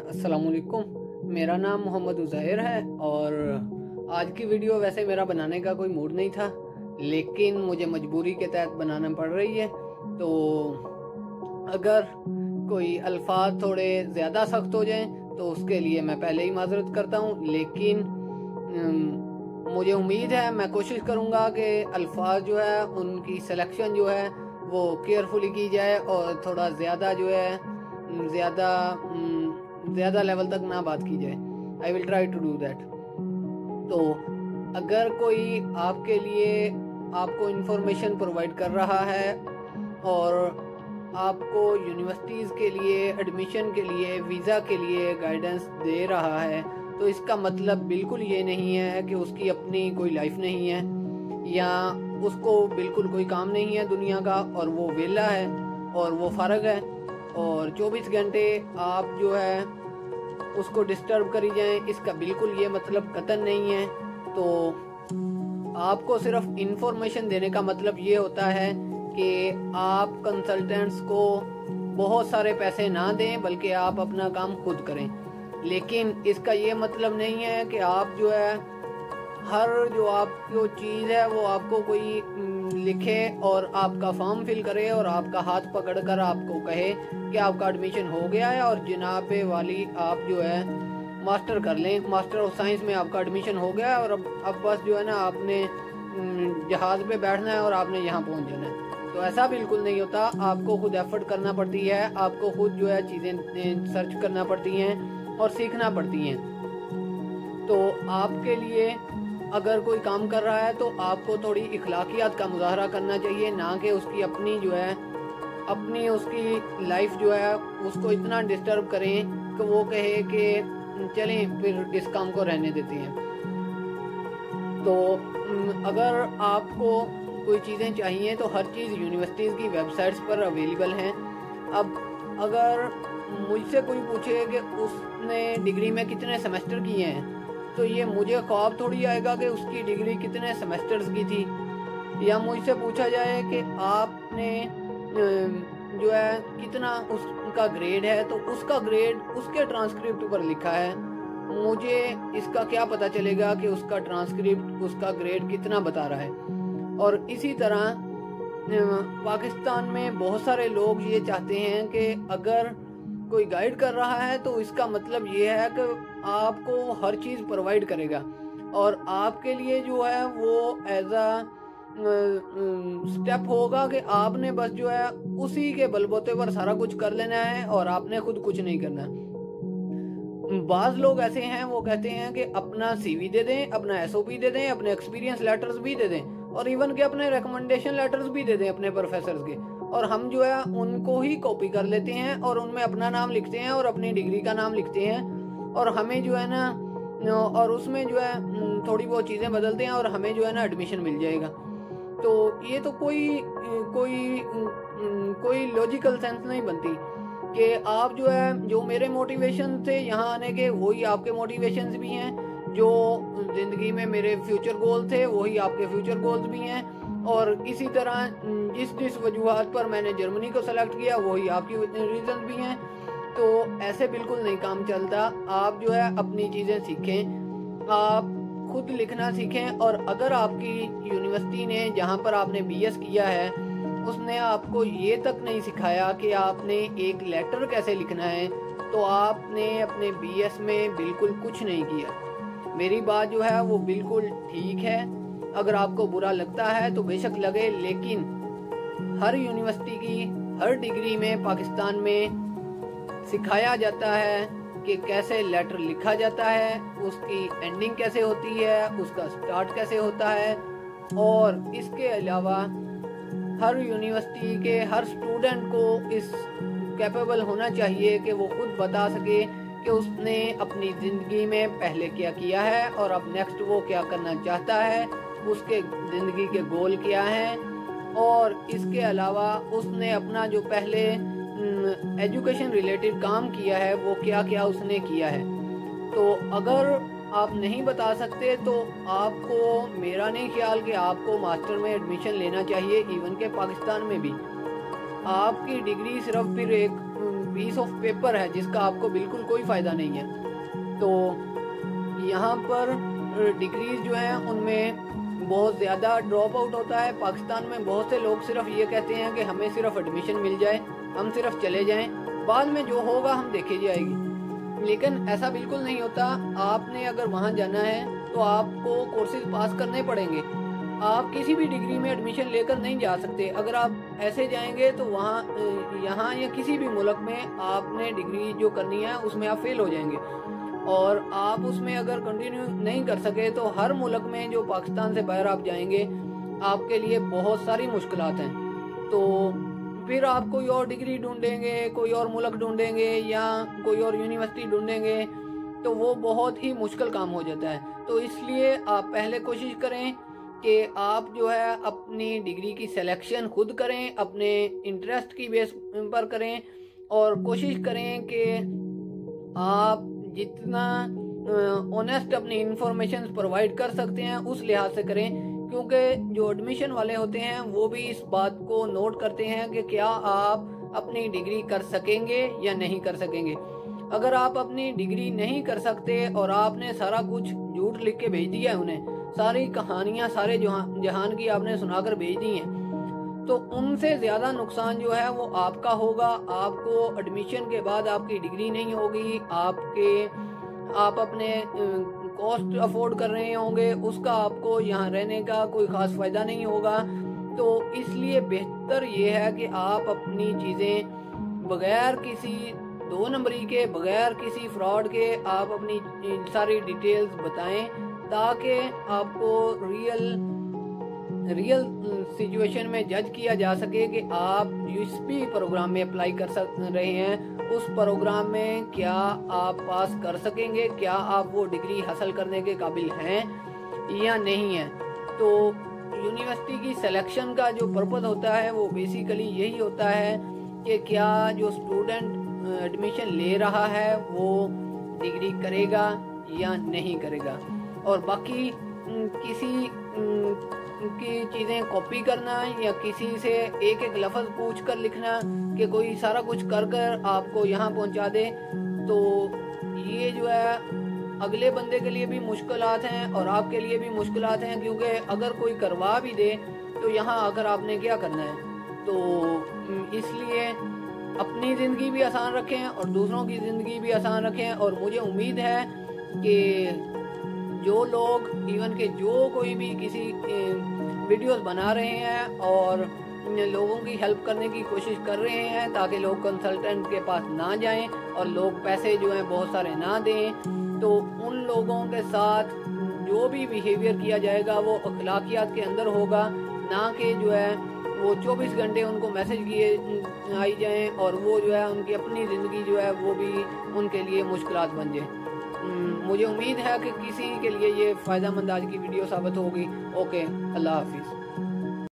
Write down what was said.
अस्सलामुअलैकुम। मेरा नाम मोहम्मद उज़ैर है और आज की वीडियो वैसे मेरा बनाने का कोई मूड नहीं था, लेकिन मुझे मजबूरी के तहत बनाना पड़ रही है। तो अगर कोई अल्फाज थोड़े ज़्यादा सख्त हो जाएं तो उसके लिए मैं पहले ही माज़रत करता हूँ, लेकिन मुझे उम्मीद है, मैं कोशिश करूँगा कि अल्फाज जो है उनकी सिलेक्शन जो है वो केयरफुली की जाए और थोड़ा ज़्यादा जो है ज़्यादा लेवल तक ना बात की जाए। I will try to do that. तो अगर कोई आपके लिए आपको इन्फॉर्मेशन प्रोवाइड कर रहा है और आपको यूनिवर्सिटीज़ के लिए एडमिशन के लिए वीज़ा के लिए गाइडेंस दे रहा है, तो इसका मतलब बिल्कुल ये नहीं है कि उसकी अपनी कोई लाइफ नहीं है या उसको बिल्कुल कोई काम नहीं है दुनिया का और वो वेला है और वो फारग है और 24 घंटे आप जो है उसको डिस्टर्ब करी जाएं। इसका बिल्कुल ये मतलब कतई नहीं है। तो आपको सिर्फ इंफॉर्मेशन देने का मतलब ये होता है कि आप कंसल्टेंट्स को बहुत सारे पैसे ना दें, बल्कि आप अपना काम खुद करें। लेकिन इसका ये मतलब नहीं है कि आप जो है हर जो आपको चीज़ है वो आपको कोई लिखे और आपका फॉर्म फिल करे और आपका हाथ पकड़कर आपको कहे कि आपका एडमिशन हो गया है और जनाब वाली आप जो है मास्टर कर लें, मास्टर ऑफ साइंस में आपका एडमिशन हो गया है और अब बस जो है ना आपने जहाज़ पे बैठना है और आपने यहाँ पहुँच जाना है। तो ऐसा बिल्कुल नहीं होता। आपको खुद एफर्ट करना पड़ती है, आपको खुद जो है चीज़ें सर्च करना पड़ती हैं और सीखना पड़ती हैं। तो आपके लिए अगर कोई काम कर रहा है तो आपको थोड़ी इखलाकियात का मुजाहरा करना चाहिए, ना कि उसकी अपनी जो है उसकी लाइफ जो है उसको इतना डिस्टर्ब करें कि वो कहे कि चलें फिर इस काम को रहने देते हैं। तो अगर आपको कोई चीज़ें चाहिए तो हर चीज़ यूनिवर्सिटीज़ की वेबसाइट्स पर अवेलेबल हैं। अब अगर मुझसे कोई पूछे कि उसने डिग्री में कितने सेमेस्टर किए हैं, तो ये मुझे ख्वाब थोड़ी आएगा कि उसकी डिग्री कितने सेमेस्टर्स की थी। या मुझसे पूछा जाए कि आपने जो है कितना उसका ग्रेड है, तो उसका ग्रेड उसके ट्रांसक्रिप्ट पर लिखा है। मुझे इसका क्या पता चलेगा कि उसका ट्रांसक्रिप्ट उसका ग्रेड कितना बता रहा है। और इसी तरह पाकिस्तान में बहुत सारे लोग ये चाहते हैं कि अगर कोई गाइड कर रहा है तो इसका मतलब ये है कि आपको हर चीज़ प्रोवाइड करेगा और आपके लिए जो है वो एज अ स्टेप होगा कि आपने बस जो है उसी के बलबूते पर सारा कुछ कर लेना है और आपने खुद कुछ नहीं करना। बाज़ लोग ऐसे हैं, वो कहते हैं कि अपना CV दे दें, अपना SOP दे दें, अपने एक्सपीरियंस लेटर्स भी दे दें और इवन के अपने रिकमेंडेशन लेटर्स भी दे दें अपने प्रोफेसर्स के, और हम जो है उनको ही कॉपी कर लेते हैं और उनमें अपना नाम लिखते हैं और अपनी डिग्री का नाम लिखते हैं और हमें जो है ना और उसमें जो है थोड़ी बहुत चीज़ें बदलते हैं और हमें जो है ना एडमिशन मिल जाएगा। तो ये तो कोई लॉजिकल सेंस नहीं बनती कि आप जो है जो मेरे मोटिवेशन थे यहाँ आने के वही आपके मोटिवेशंस भी हैं, जो ज़िंदगी में मेरे फ्यूचर गोल थे वही आपके फ्यूचर गोल्स भी हैं, और इसी तरह जिस वजूहात पर मैंने जर्मनी को सेलेक्ट किया वही आपकी रीज़न भी हैं। तो ऐसे बिल्कुल नहीं काम चलता। आप जो है अपनी चीज़ें सीखें, आप खुद लिखना सीखें। और अगर आपकी यूनिवर्सिटी ने जहाँ पर आपने BS किया है उसने आपको ये तक नहीं सिखाया कि आपने एक लेटर कैसे लिखना है, तो आपने अपने BS में बिल्कुल कुछ नहीं किया। मेरी बात जो है वो बिल्कुल ठीक है। अगर आपको बुरा लगता है तो बेशक लगे, लेकिन हर यूनिवर्सिटी की हर डिग्री में पाकिस्तान में सिखाया जाता है कि कैसे लेटर लिखा जाता है, उसकी एंडिंग कैसे होती है, उसका स्टार्ट कैसे होता है। और इसके अलावा हर यूनिवर्सिटी के हर स्टूडेंट को इस कैपेबल होना चाहिए कि वो खुद बता सके कि उसने अपनी ज़िंदगी में पहले क्या किया है और अब नेक्स्ट वो क्या करना चाहता है, उसके ज़िंदगी के गोल क्या हैं, और इसके अलावा उसने अपना जो पहले एजुकेशन रिलेटेड काम किया है वो क्या क्या उसने किया है। तो अगर आप नहीं बता सकते तो आपको, मेरा नहीं ख्याल कि आपको मास्टर में एडमिशन लेना चाहिए। इवन के पाकिस्तान में भी आपकी डिग्री सिर्फ फिर एक پیس آف پیپر ہے جس کا آپ کو بالکل کوئی فائدہ نہیں ہے. تو یہاں پر ڈگریز جو ہیں ان میں بہت زیادہ ڈراپ آؤٹ ہوتا ہے. پاکستان میں بہت سے لوگ صرف یہ کہتے ہیں کہ ہمیں صرف ایڈمیشن مل جائے, ہم صرف چلے جائیں, بعد میں جو ہوگا ہم دیکھی جائے گی. لیکن ایسا بالکل نہیں ہوتا. آپ نے اگر وہاں جانا ہے تو آپ کو کورسز پاس کرنے پڑیں گے. آپ کسی بھی ڈگری میں ایڈمیشن لے کر نہیں جا سکتے. اگر آپ ایسے جائیں گے تو وہاں یہاں یا کسی بھی ملک میں آپ نے ڈگری جو کرنی ہے اس میں آپ فیل ہو جائیں گے, اور آپ اس میں اگر کنٹینیو نہیں کر سکے تو ہر ملک میں جو پاکستان سے باہر آپ جائیں گے آپ کے لیے بہت ساری مشکلات ہیں. تو پھر آپ کوئی اور ڈگری ڈھونڈیں گے, کوئی اور ملک ڈھونڈیں گے یا کوئی اور یونیورسٹی ڈھونڈیں گے, تو وہ بہت ہی مشکل کام ہو جاتا ہے. تو اس لیے آپ پہلے کوشش کریں کہ آپ جو ہے اپنی ڈگری کی سلیکشن خود کریں, اپنے انٹرسٹ کی بیس پر کریں, اور کوشش کریں کہ آپ جتنا اونیسٹ اپنی انفارمیشن پرووائڈ کر سکتے ہیں اس لحاظ سے کریں. کیونکہ جو ایڈمیشن والے ہوتے ہیں وہ بھی اس بات کو نوٹ کرتے ہیں کہ کیا آپ اپنی ڈگری کر سکیں گے یا نہیں کر سکیں گے. اگر آپ اپنی ڈگری نہیں کر سکتے اور آپ نے سارا کچھ جھوٹ لکھ کے بھیج دیا ہے, انہیں ساری کہانیاں سارے جہان کی آپ نے سنا کر بھیج دی ہیں, تو ان سے زیادہ نقصان جو ہے وہ آپ کا ہوگا. آپ کو ایڈمیشن کے بعد آپ کی ڈگری نہیں ہوگی, آپ اپنے کاسٹ افورڈ کر رہے ہوں گے, اس کا آپ کو یہاں رہنے کا کوئی خاص فائدہ نہیں ہوگا. تو اس لیے بہتر یہ ہے کہ آپ اپنی چیزیں بغیر کسی 2 نمبری کے, بغیر کسی فراڈ کے آپ اپنی ساری ڈیٹیلز بتائیں, تاکہ آپ کو ریئل سچویشن میں جج کیا جا سکے کہ آپ جس بھی پروگرام میں اپلائی کر رہے ہیں اس پروگرام میں کیا آپ پاس کر سکیں گے, کیا آپ وہ ڈگری حاصل کرنے کے قابل ہیں یا نہیں ہیں. تو یونیورسٹی کی سلیکشن کا جو پرپس ہوتا ہے وہ بیسیکلی یہی ہوتا ہے کہ کیا جو اسٹوڈنٹ ایڈمیشن لے رہا ہے وہ ڈگری کرے گا یا نہیں کرے گا. اور باقی کسی کی چیزیں کاپی کرنا یا کسی سے ایک لفظ پوچھ کر لکھنا کہ کوئی سارا کچھ کر آپ کو یہاں پہنچا دے, تو یہ جو ہے اگلے بندے کے لیے بھی مشکلات ہیں اور آپ کے لیے بھی مشکلات ہیں. کیونکہ اگر کوئی کروا بھی دے تو یہاں آ کر آپ نے کیا کرنا ہے. تو اس لیے اپنی زندگی بھی آسان رکھیں اور دوسروں کی زندگی بھی آسان رکھیں. اور مجھے امید ہے کہ جو لوگ ایون کہ جو کوئی بھی کسی ویڈیوز بنا رہے ہیں اور لوگوں کی ہیلپ کرنے کی کوشش کر رہے ہیں تاکہ لوگ کنسلٹنٹ کے پاس نہ جائیں اور لوگ پیسے جو ہیں بہت سارے نہ دیں, تو ان لوگوں کے ساتھ جو بھی بیہیویئر کیا جائے گا وہ اخلاقیات کے اندر ہوگا, نہ کہ جو ہے وہ 24 گھنٹے ان کو میسج کیے آئی جائیں اور وہ جو ہے ان کی اپنی زندگی جو ہے وہ بھی ان کے لیے مشکلات بن جائیں. مجھے امید ہے کہ کسی کے لیے یہ فائدہ مند آج کی ویڈیو ثابت ہوگی. اوکے, اللہ حافظ.